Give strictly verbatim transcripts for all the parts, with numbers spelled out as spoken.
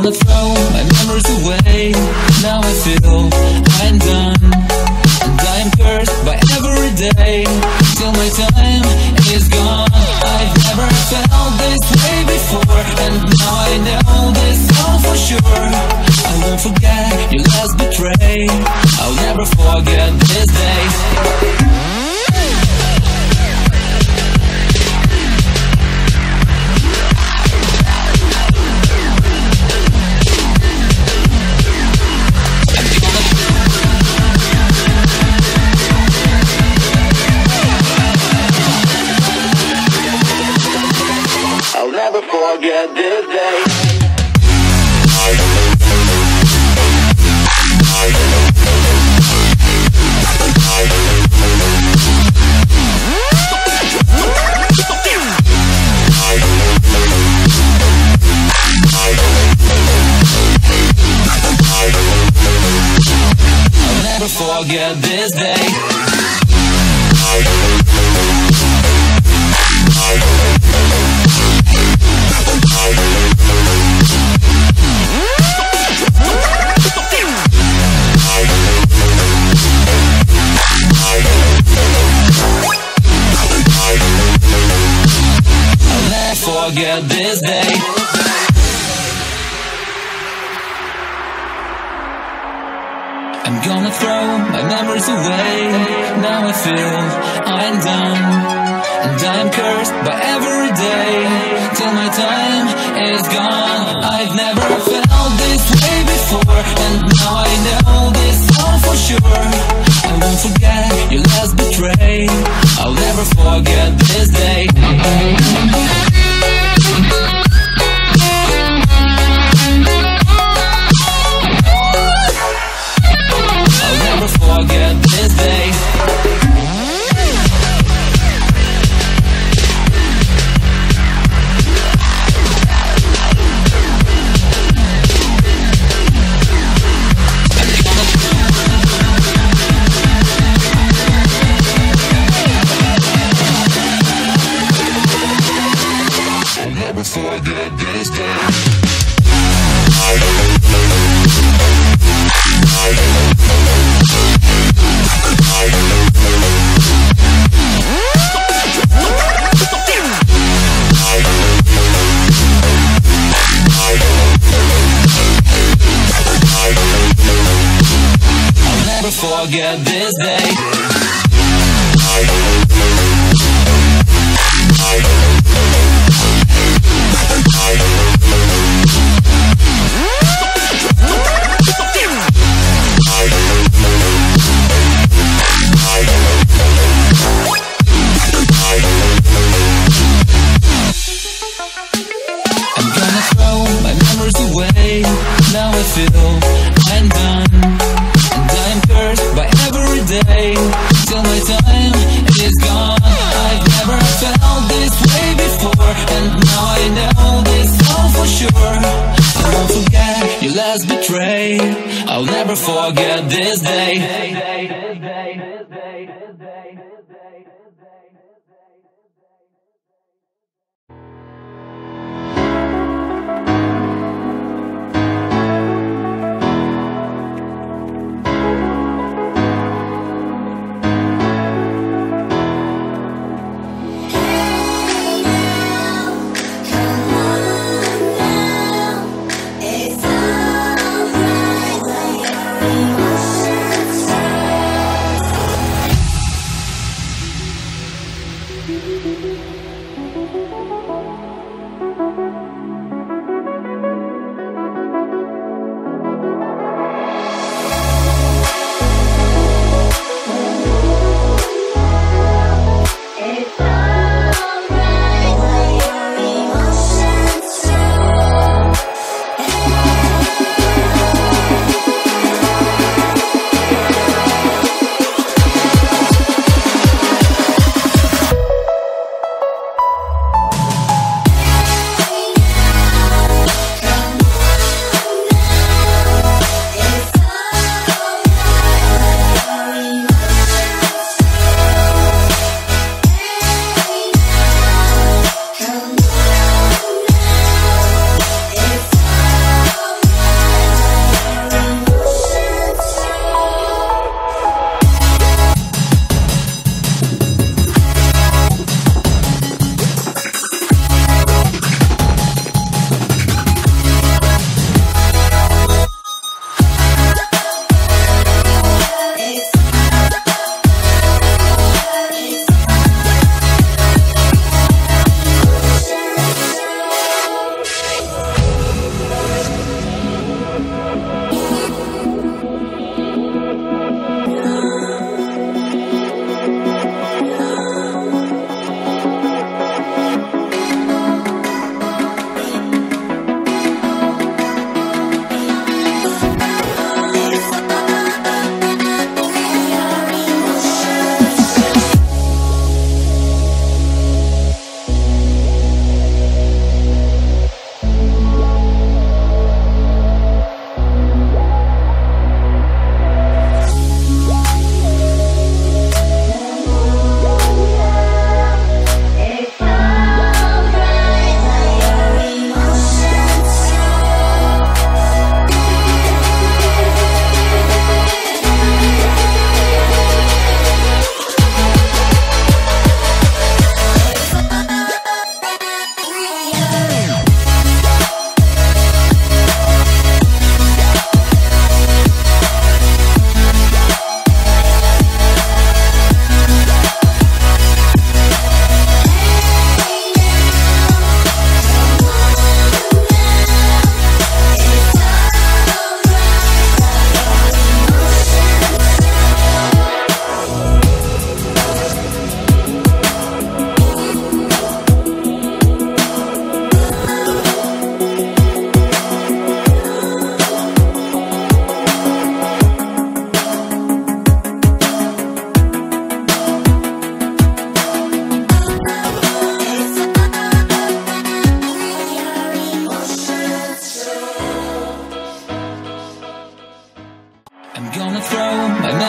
gonna throw my memories away. Now I feel I'm done, and I am cursed by every day till my time is gone. I've never felt this way before, and now I know this all for sure. I won't forget your last betray. I'll never forget this day. I'll never forget this day. I'll never forget this day. I'll never forget this day. I'm gonna throw my memories away. Now I feel I'm done, and I'm cursed by every day till my time is gone. I've never felt this way before, and now I know this all for sure. I won't forget your last betray. I'll never forget this day. I'll never forget this day. I'll never forget this day. I'll never forget this day. I'm gonna throw my memories away. Now I feel I'm done, and I'm cursed by every day till my time is gone. I've never felt this way before, and now I know this all for sure. I won't forget your last betray. I'll never forget this day.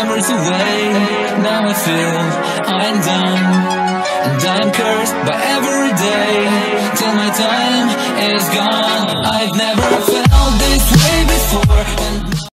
memories away. Now I feel I'm done, and I'm cursed by every day till my time is gone.